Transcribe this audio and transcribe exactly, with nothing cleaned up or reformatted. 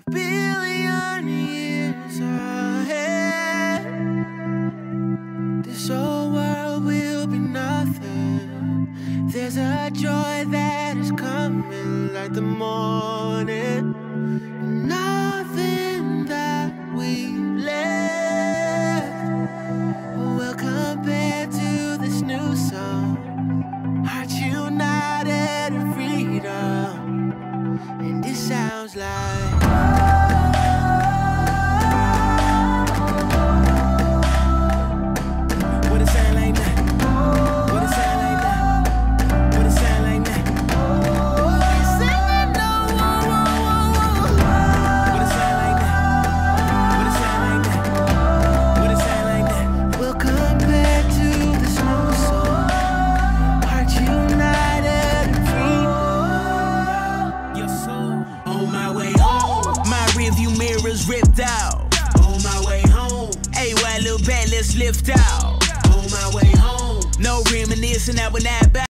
billion years ahead, this whole world will be nothing. There's a joy that is coming like the morning. Nothing that we've left will compare to this new song. Hearts united in freedom, and it sounds like what it sound like that? What it sound like that? What it sound like that? We singing no. What it sound like that? What it sound like that? What it sound like that? We'll compare to this new song. Hearts united in freedom. Your soul. On my way home, my rearview mirror's ripped out. On my way home, hey, why little bad, let's lift out. On my way home, no reminiscing, I would not back.